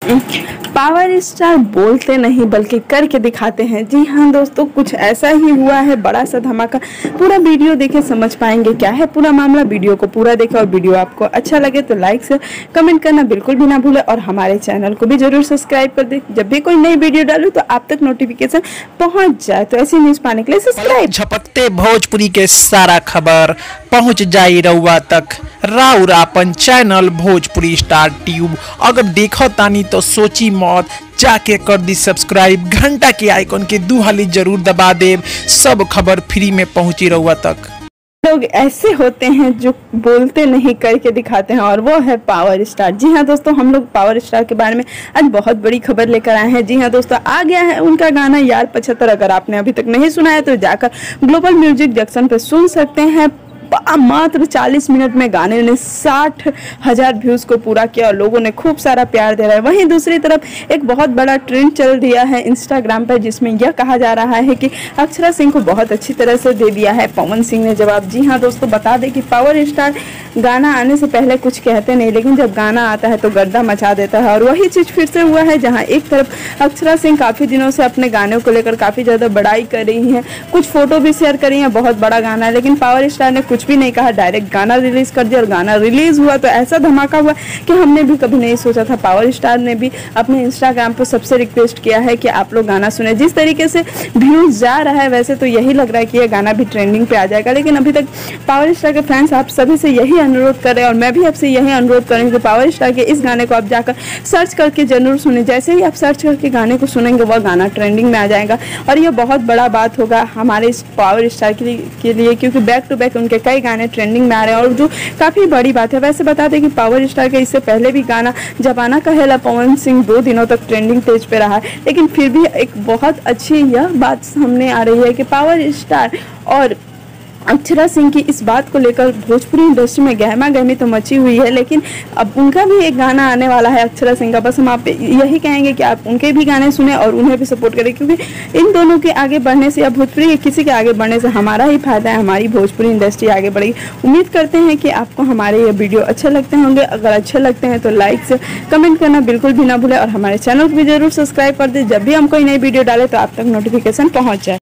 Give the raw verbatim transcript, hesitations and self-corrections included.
Power star बोलते नहीं बल्कि करके दिखाते हैं। जी हाँ दोस्तों, कुछ ऐसा ही हुआ है, बड़ा सा धमाका। पूरा वीडियो देखे समझ पाएंगे क्या है पूरा मामला। वीडियो को पूरा देखें और वीडियो आपको अच्छा लगे तो लाइक से कमेंट करना बिल्कुल भी ना भूले और हमारे चैनल को भी जरूर सब्सक्राइब कर दे। जब भी कोई नई वीडियो डालूं तो आप तक नोटिफिकेशन पहुंच जाए। तो ऐसी न्यूज पाने के लिए सब्सक्राइब। झपकते भोजपुरी के सारा खबर पहुंच जाई रउआ तक। राउर आपन चैनल भोजपुरी स्टार ट्यूब अगर देखो तानी तो सोची मौत, जाके कर दी सब्सक्राइब। घंटा के आइकन के दू हाली जरूर दबा देव। सब खबर फ्री में पहुंची रउआ तक। लोग ऐसे होते हैं जो बोलते नहीं करके दिखाते हैं और वो है पावर स्टार। जी हाँ दोस्तों, हम लोग पावर स्टार के बारे में आज बहुत बड़ी खबर लेकर आए हैं। जी हाँ दोस्तों, आ गया है उनका गाना यार पचहत्तर। अगर आपने अभी तक नहीं सुना है तो जाकर ग्लोबल म्यूजिक जंक्शन पे सुन सकते हैं। मात्र चालीस मिनट में गाने ने साठ हजार व्यूज को पूरा किया और लोगों ने खूब सारा प्यार दे रहा है। वहीं दूसरी तरफ एक बहुत बड़ा ट्रेंड चल दिया है इंस्टाग्राम पर, जिसमें यह कहा जा रहा है कि अक्षरा सिंह को बहुत अच्छी तरह से दे दिया है पवन सिंह ने जवाब। जी हाँ दोस्तों, बता दें कि पावर स्टार गाना आने से पहले कुछ कहते नहीं, लेकिन जब गाना आता है तो गर्दा मचा देता है। और वही चीज फिर से हुआ है, जहाँ एक तरफ अक्षरा सिंह काफी दिनों से अपने गानों को लेकर काफी ज्यादा बड़ाई कर रही है, कुछ फोटो भी शेयर करी है, बहुत बड़ा गाना है। लेकिन पावर स्टार ने कुछ भी नहीं कहा, डायरेक्ट गाना रिलीज कर दिया और गाना रिलीज हुआ तो ऐसा धमाका हुआ कि हमने भी कभी नहीं सोचा था। पावर स्टार ने भी अपने इंस्टाग्राम पर सबसे रिक्वेस्ट किया है कि आप लोग गाना सुने। जिस तरीके से व्यूज जा रहा है वैसे तो यही लग रहा है कि यह गाना भी ट्रेंडिंग पे आ जाएगा, लेकिन अभी तक पावर स्टार के फैंस आप सभी से यही अनुरोध कर रहे हैं और मैं भी आपसे यही अनुरोध करूंगी कि पावर स्टार के इस गाने को आप जाकर सर्च करके जरूर सुने। जैसे ही आप सर्च करके गाने को सुनेंगे वह गाना ट्रेंडिंग में आ जाएगा और यह बहुत बड़ा बात होगा हमारे इस पावर स्टार के लिए, के लिए क्योंकि बैक टू बैक उनके कई गाने ट्रेंडिंग में आ रहे हैं और जो काफी बड़ी बात है। वैसे बता दें कि पावर स्टार के इससे पहले भी गाना जबाना कहेला पवन सिंह दो दिनों तक ट्रेंडिंग पेज पे रहा है, लेकिन फिर भी एक बहुत अच्छी यह बात सामने आ रही है कि पावर स्टार और अक्षरा सिंह की इस बात को लेकर भोजपुरी इंडस्ट्री में गहमा गहमी तो मची हुई है, लेकिन अब उनका भी एक गाना आने वाला है अक्षरा सिंह का। बस हम आप यही कहेंगे कि आप उनके भी गाने सुने और उन्हें भी सपोर्ट करें, क्योंकि इन दोनों के आगे बढ़ने से या भोजपुरी के किसी के आगे बढ़ने से हमारा ही फायदा है, हमारी भोजपुरी इंडस्ट्री आगे बढ़ेगी। उम्मीद करते हैं कि आपको हमारे ये वीडियो अच्छे लगते होंगे। अगर अच्छे लगते हैं तो लाइक से कमेंट करना बिल्कुल भी ना भूलें और हमारे चैनल को भी जरूर सब्सक्राइब कर दें। जब भी हम कोई नई वीडियो डालें तो आप तक नोटिफिकेशन पहुँच जाए।